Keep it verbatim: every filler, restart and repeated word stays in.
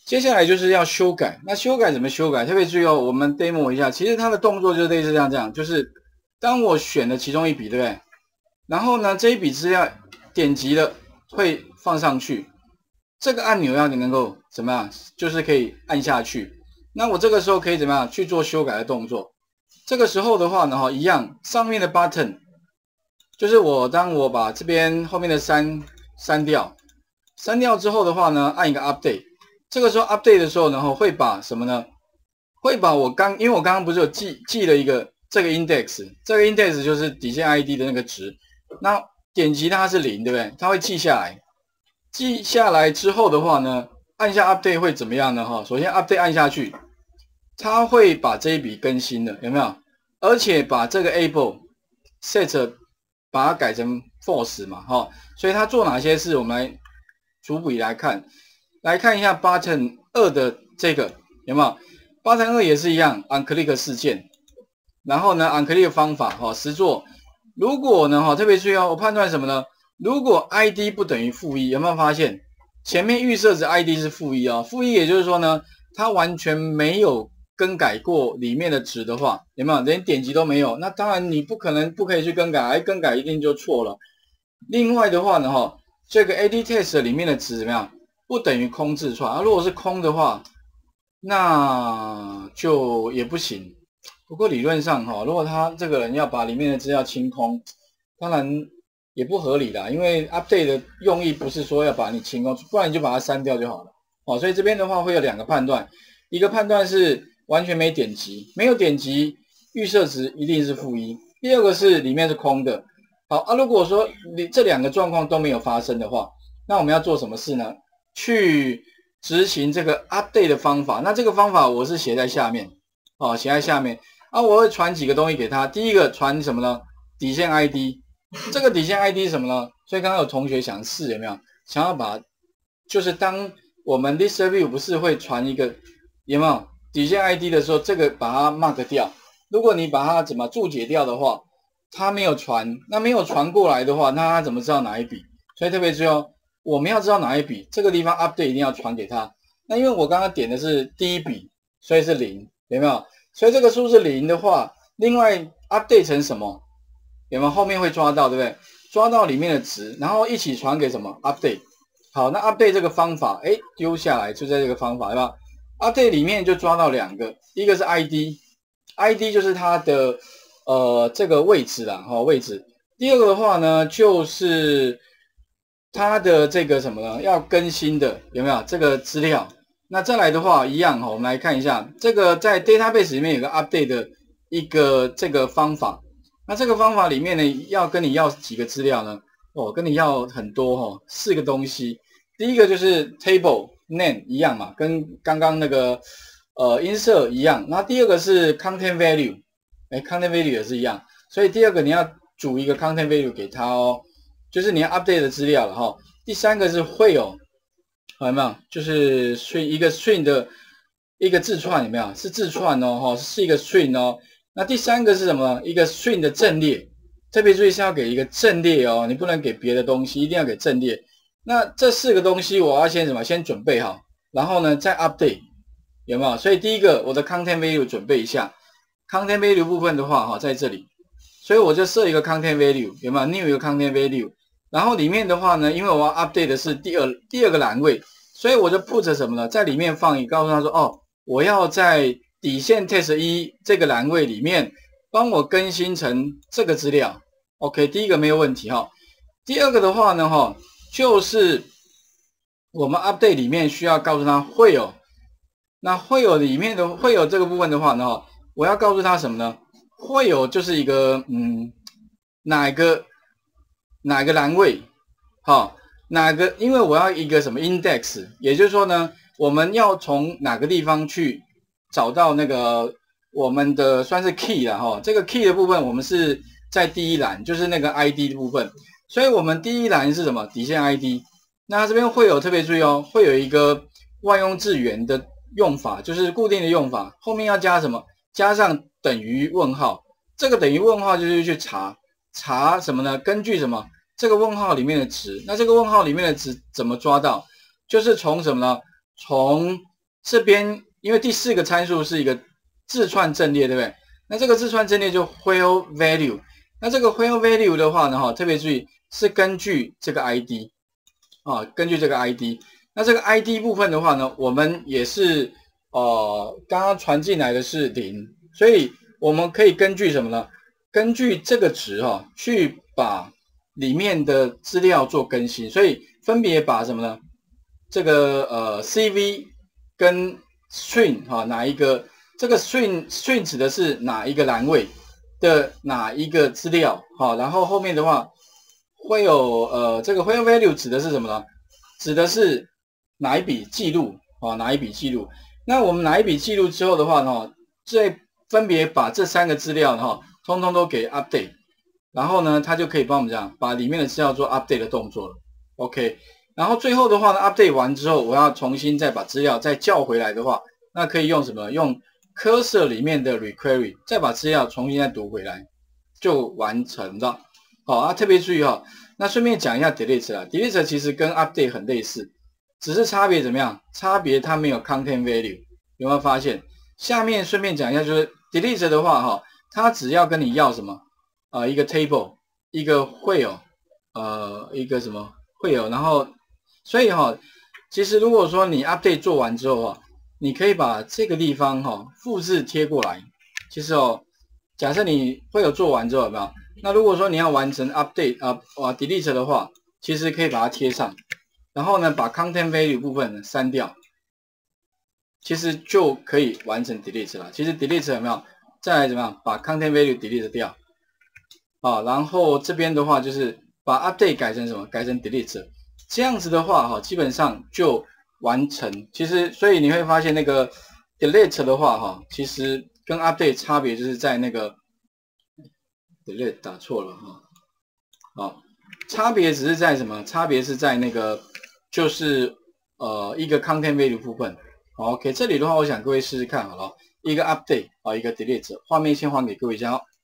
接下来就是要修改，那修改怎么修改？特别注意哦，我们 demo 一下，其实它的动作就是类似这样这样，就是当我选了其中一笔，对不对？然后呢，这一笔资料点击了会放上去，这个按钮要能够怎么样？就是可以按下去。那我这个时候可以怎么样去做修改的动作？这个时候的话呢，哈，一样，上面的 button 就是我当我把这边后面的删删掉，删掉之后的话呢，按一个 update。这个时候 update 的时候，然后会把什么呢？会把我刚，因为我刚刚不是有记记了一个这个 index， 这个 index 就是底线 I D 的那个值。那点击它是零，对不对？它会记下来。记下来之后的话呢，按下 update 会怎么样呢？哈，首先 update 按下去，它会把这一笔更新了，有没有？而且把这个 able set 把它改成 false 嘛，哈。所以它做哪些事？我们来逐笔来看。来看一下 button 二的这个有没有 ？button 二也是一样 ，onclick 事件，然后呢 onclick 方法哈、哦，实作。如果呢哈、哦，特别注意哦，我判断什么呢？如果 I D 不等于负一，有没有发现前面预设值 I D 是负一啊？负一也就是说呢，它完全没有更改过里面的值的话，有没有？连点击都没有，那当然你不可能不可以去更改，哎，更改一定就错了。另外的话呢哈、哦，这个 A D test 里面的值怎么样？不等于空字串啊，如果是空的话，那就也不行。不过理论上哈，如果他这个人要把里面的资料清空，当然也不合理啦，因为 update 的用意不是说要把你清空，不然你就把它删掉就好了。哦，所以这边的话会有两个判断，一个判断是完全没点击，没有点击预设值一定是负一；第二个是里面是空的。好啊，如果说你这两个状况都没有发生的话，那我们要做什么事呢？去执行这个 update 的方法，那这个方法我是写在下面，哦，写在下面啊，我会传几个东西给他。第一个传什么呢？底线 I D， 这个底线 I D 是什么呢？所以刚刚有同学想试有没有？想要把，就是当我们 list view 不是会传一个有没有底线 I D 的时候，这个把它 mark 掉。如果你把它怎么注解掉的话，它没有传，那没有传过来的话，那它怎么知道哪一笔？所以特别注意哦。我们要知道哪一笔，这个地方 update 一定要传给他。那因为我刚刚点的是第一笔，所以是零，有没有？所以这个数是零的话，另外 update 成什么？有没有？后面会抓到，对不对？抓到里面的值，然后一起传给什么 update？ 好，那 update 这个方法，哎，丢下来就在这个方法，对吧 ？update 里面就抓到两个，一个是 I D，I D 就是它的呃这个位置啦，哈、哦、位置。第二个的话呢，就是它的这个什么呢？要更新的有没有这个资料？那再来的话一样哈，我们来看一下这个在 database 里面有个 update 的一个这个方法。那这个方法里面呢，要跟你要几个资料呢？哦，跟你要很多哈，四个东西。第一个就是 table name 一样嘛，跟刚刚那个呃 insert 一样。那第二个是 content value， 哎 content value 也是一样。所以第二个你要组一个 content value 给他哦。就是你要 update 的资料了哈。第三个是会有，有没有？就是 string 一个 string 的一个字串有没有？是字串哦，哈，是一个 string 哦。那第三个是什么？一个 string 的阵列，特别注意是要给一个阵列哦，你不能给别的东西，一定要给阵列。那这四个东西我要先什么？先准备好，然后呢再 update， 有没有？所以第一个我的 content value 准备一下 ，content value 部分的话哈，在这里，所以我就设一个 content value， 有没有 ？new 一个 content value。然后里面的话呢，因为我要 update 的是第二第二个栏位，所以我就 put 什么呢？在里面放一，告诉他说，哦，我要在底线 test 一这个栏位里面帮我更新成这个资料。OK， 第一个没有问题哈。第二个的话呢，哈，就是我们 update 里面需要告诉他会有，那会有里面的会有这个部分的话呢，哈，我要告诉他什么呢？会有就是一个嗯哪个。哪个栏位，好，哪个？因为我要一个什么 index， 也就是说呢，我们要从哪个地方去找到那个我们的算是 key 了哈。这个 key 的部分，我们是在第一栏，就是那个 I D 的部分。所以我们第一栏是什么？底线 I D。那这边会有特别注意哦，会有一个万用字元的用法，就是固定的用法，后面要加什么？加上等于问号。这个等于问号就是去查查什么呢？根据什么？这个问号里面的值，那这个问号里面的值怎么抓到？就是从什么呢？从这边因为第四个参数是一个字串阵列，对不对？那这个字串阵列就 whale value， 那这个 whale value 的话呢，哈，特别注意是根据这个 I D 啊，根据这个 I D。那这个 I D 部分的话呢，我们也是呃刚刚传进来的是零，所以我们可以根据什么呢？根据这个值哈、哦，去把里面的资料做更新，所以分别把什么呢？这个呃 C V 跟 string 哈、哦、哪一个？这个 string string 指的是哪一个栏位的哪一个资料？好、哦，然后后面的话会有呃这个 whale value 指的是什么呢？指的是哪一笔记录啊、哦？哪一笔记录？那我们哪一笔记录之后的话呢？再分别把这三个资料哈、哦，通通都给 update， 然后呢，它就可以帮我们这样把里面的资料做 update 的动作了。OK， 然后最后的话呢 ，update 完之后，我要重新再把资料再叫回来的话，那可以用什么？用 cursor 里面的 requery 再把资料重新再读回来，就完成了。好啊，特别注意哈、哦。那顺便讲一下 delete 啦 ，delete 其实跟 update 很类似，只是差别怎么样？差别它没有 content value， 有没有发现？下面顺便讲一下，就是 delete 的话哈，它只要跟你要什么？呃，一个 table， 一个会有，呃，一个什么会有，然后所以哈，其实如果说你 update 做完之后哈，你可以把这个地方哈复制贴过来。其实哦，假设你会有做完之后有没有？那如果说你要完成 update 啊啊 delete 的话，其实可以把它贴上，然后呢把 content value 部分删掉，其实就可以完成 delete 了。其实 delete 有没有？再来怎么样？把 content value delete 掉，啊，然后这边的话就是把 update 改成什么？改成 delete， 这样子的话哈，基本上就完成。其实所以你会发现那个 delete 的话哈，其实跟 update 差别就是在那个 delete 打错了哈，啊，差别只是在什么？差别是在那个就是呃一个 content value 部分。OK， 这里的话，我想各位试试看好了，一个 update 啊，一个 delete， 画面先还给各位一下哦。